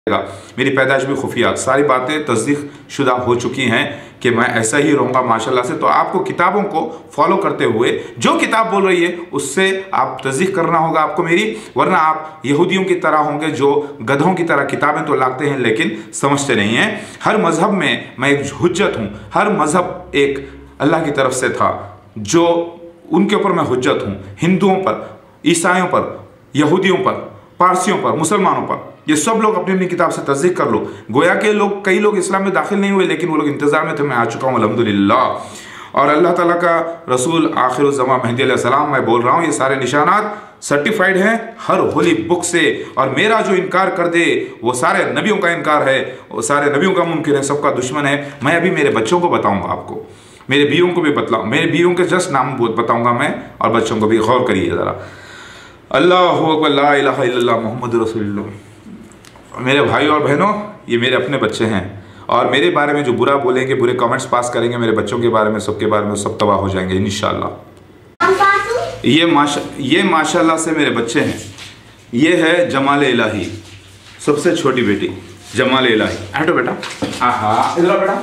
मेरी पैदाइश भी खुफिया, सारी बातें तस्दीक शुदा हो चुकी हैं कि मैं ऐसा ही रहूँगा माशाल्लाह से। तो आपको किताबों को फॉलो करते हुए जो किताब बोल रही है उससे आप तस्दीक करना होगा आपको मेरी, वरना आप यहूदियों की तरह होंगे जो गधों की तरह किताबें तो लाते हैं लेकिन समझते नहीं हैं। हर मज़हब में मैं एक हुज्जत हूँ, हर मज़हब एक अल्लाह की तरफ से था जो उनके ऊपर मैं हुज्जत हूँ। हिंदुओं पर, ईसाइयों पर, यहूदियों पर, पारसियों पर, मुसलमानों पर, ये सब लोग अपनी अपनी किताब से तस्दीक कर लो। गोया के लोग, कई लोग इस्लाम में दाखिल नहीं हुए लेकिन वो लोग इंतज़ार में थे, मैं आ चुका हूँ अल्हम्दुलिल्लाह। और अल्लाह ताला का रसूल आखिरुज़्ज़मा मेहदी अलैहिस्सलाम, मैं बोल रहा हूँ, ये सारे निशानात सर्टिफाइड हैं हर होली बुक से। और मेरा जो इनकार कर दे वो सारे नबियों का इनकार है, वो सारे नबियों का मुनकिर है, सबका दुश्मन है। मैं अभी मेरे बच्चों को बताऊँगा आपको, मेरे बीवियों को भी बतलाऊँ, मेरे बीवियों के जस्ट नाम बताऊँगा मैं, और बच्चों को भी गौर करिए ज़रा। अल्लाहु अकबर, ला इलाहा इल्लल्लाह मुहम्मद रसूलुल्लाह। मेरे भाई और बहनों, ये मेरे अपने बच्चे हैं और मेरे बारे में जो बुरा बोलेंगे, बुरे कमेंट्स पास करेंगे मेरे बच्चों के बारे में, सबके बारे में, सब तबाह हो जाएंगे इंशाअल्लाह। ये माशाअल्लाह से मेरे बच्चे हैं। ये है जमाल इलाही, सबसे छोटी बेटी जमाल इलाही। हटो बेटा, हाँ इधर बेटा,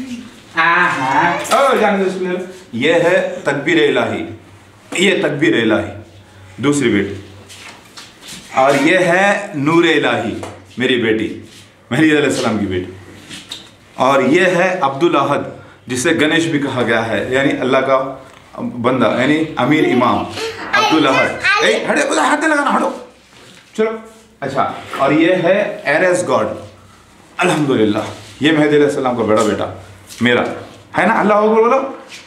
हाँ। ये है तकबीर इलाही, ये तकबीर इलाही दूसरी बेटी। और ये है नूर इलाही मेरी बेटी, मेहदी अलैहिस्सलाम की बेटी। और ये है अब्दुल अहद, जिसे गणेश भी कहा गया है, यानी अल्लाह का बंदा, यानी अमीर इमाम अब्दुल अहद। हटे, उधर हाथ नहीं लगाना, हटो, चलो। अच्छा, और ये है एरेस गॉड, अल्हम्दुलिल्लाह। ये मेहदी अलैहिस्सलाम का बड़ा बेटा मेरा है ना। अल्लाह अकबर बोलो,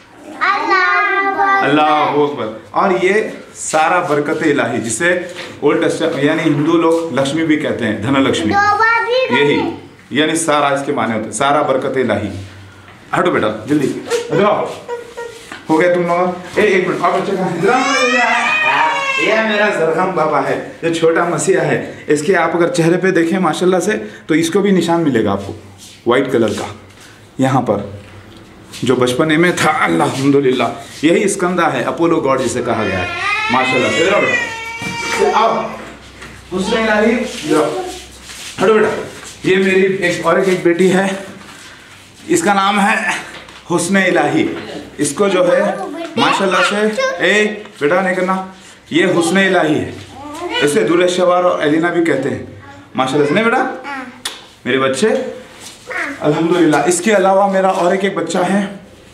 अल्लाह अकबर। और ये सारा बरकत इलाही, जिसे ओल्ड टेस्टामेंट यानी हिंदू लोग लक्ष्मी भी कहते हैं, धनलक्ष्मी, यही यानी सारा इसके माने होते हैं, सारा बरकत इलाही। हटो बेटा जल्दी, हो गया तुम लोग। एक मिनट और बच्चे का, ये मेरा जरगम बाबा है, जो छोटा मसीहा है। इसके आप अगर चेहरे पे देखें माशाल्लाह से तो इसको भी निशान मिलेगा आपको वाइट कलर का यहाँ पर, जो बचपने में था। अल्हम्दुलिल्लाह, यही स्कंदा है, अपोलो गॉड जिसे कहा गया है माशाल्लाह से। आओ हुस्न इलाही, हटो बेटा। ये मेरी एक बेटी है, इसका नाम है हुस्न इलाही। इसको जो है माशाल्लाह से, बेटा नहीं करना, ये हुस्न इलाही है, इसे दुल्हशवार और एलिना भी कहते हैं माशाल्लाह से। नहीं बेटा मेरे बच्चे, अल्हम्दुलिल्लाह। इसके अलावा मेरा और एक बच्चा है,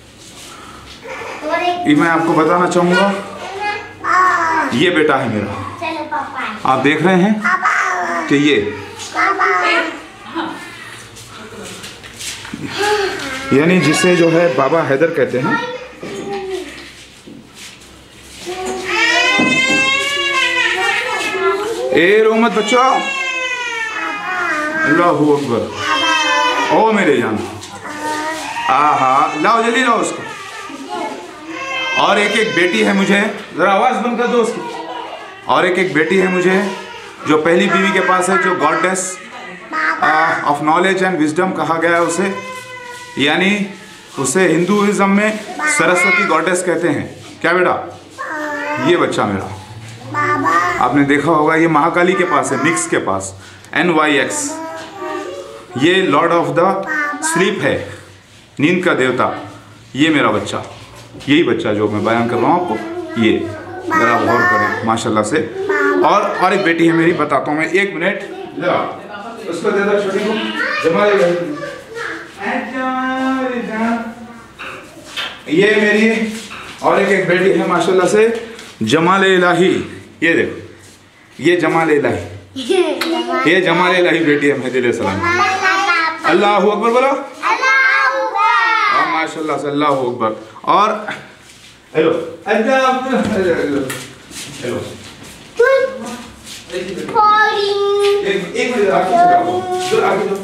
ये मैं आपको बताना चाहूँगा। ये बेटा है मेरा, आप देख रहे हैं कि ये यानी जिसे जो है बाबा हैदर कहते हैं। ए रोमत बच्चों, अल्लाहू अकबर। ओ मेरे जान, लाओ जल्दी लाओ उसको। और एक बेटी है मुझे, जरा आवाज बंद कर दो उसकी। और एक बेटी है मुझे जो पहली बीवी के पास है, जो goddess of knowledge and wisdom कहा गया है उसे, यानी उसे हिंदुइज्म में सरस्वती गॉडेस कहते हैं। क्या बेटा, ये बच्चा मेरा आपने देखा होगा, ये महाकाली के पास है, निक्स के पास, NYX। ये लॉर्ड ऑफ द स्लीप है, नींद का देवता। ये मेरा बच्चा, यही बच्चा जो मैं बयान कर रहा हूँ आपको, ये जरा गौर करें माशाल्लाह से। और एक बेटी है मेरी, बताता हूँ मैं, एक मिनट। उसको दे दो छोटी को, ये मेरी और एक बेटी है माशाल्लाह से, जमाल इलाही। ये देखो, ये जमाल इलाही, ये जमाल इलाही बेटी है मेहदी अलैहिस्सलाम। अल्लाहू अकबर बोलो, माशाल्लाह से, अल्लाहू अकबर। और हेलो हेलो, एक मिनट आगे दो,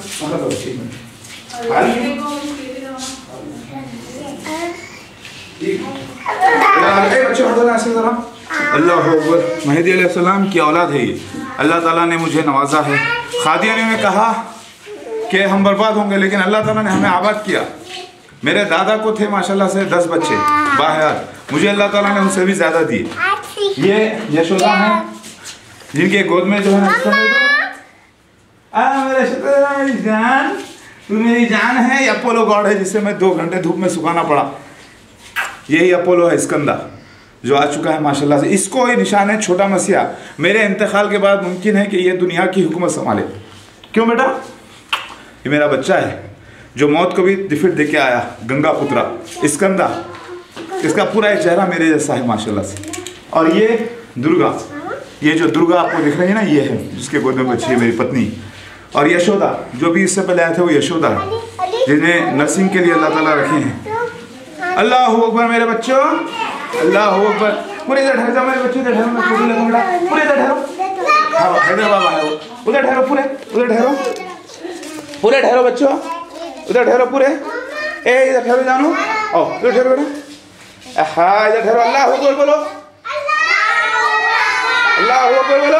अल्लाह अकबर। मेहदी अलैहिस्सलाम की औलाद है ये, अल्लाह ताला ने मुझे नवाजा है। कादियानी ने कहा कि हम बर्बाद होंगे, लेकिन अल्लाह ताला ने हमें आबाद किया। मेरे दादा को थे माशाल्लाह से 10 बच्चे बाहयात, मुझे अल्लाह ताला ने उनसे भी ज़्यादा दिए। ये यशोदा हैं जिनके गोद में जो है मेरी जान, तू मेरी जान है। ये अपोलो गॉड है जिसे मैं 2 घंटे धूप में सुखाना पड़ा। यही अपोलो है स्कंदा जो आ चुका है माशाल्लाह से। इसको ही निशान है छोटा मसीहा। मेरे इंतकाल के बाद मुमकिन है कि ये दुनिया की हुकूमत संभाले। क्यों बेटा? ये मेरा बच्चा है जो मौत को भी दिफिट दे के आया, गंगा पुत्रा स्कंदा। इसका पूरा एक चेहरा मेरे जैसा है माशाल्लाह से। और ये दुर्गा, ये जो दुर्गा आपको दिख रही है ना, ये है जिसके गोद में बच्ची है मेरी पत्नी। और यशोदा जो भी इससे पहले आए थे वो यशोदा है, जिन्हें नर्सिंग के लिए अल्लाह ताला रखे हैं। अल्लाह अकबर मेरे बच्चों, अल्लाह अकबर। पूरे इधर ठहर जाओ मेरे बच्चों, इधर ठहरो, मैं फोटो लगूंगा। पूरे इधर ठहरो, आओ इधर बाबा आओ, उधर ठहरो, पूरे उधर ठहरो, पूरे ठहरो बच्चों, उधर ठहरो पूरे। ए इधर ठहरो जानू, आओ इधर ठहरो बेटा। हाँ इधर ठहरो। अल्लाह अकबर बोलो, अल्लाह अकबर बोलो,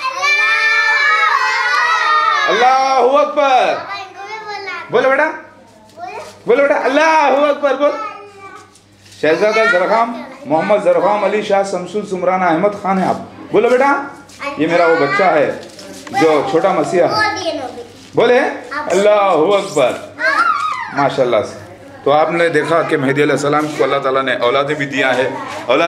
अल्लाह अकबर बोलो बेटा, बोलो बेटा अल्लाह अकबर बोल। शहजादा जरखाम मोहम्मद जरखाम अली शाह शमसुल सुमराना अहमद खान है आप। बोलो बेटा, ये मेरा वो बच्चा है जो छोटा मसीहा है। बोले अल्लाह अकबर माशाल्लाह से। तो आपने देखा कि मेहदी अलैहिस्सलाम को अल्लाह ताला ने औलाद भी दिया है। औलाद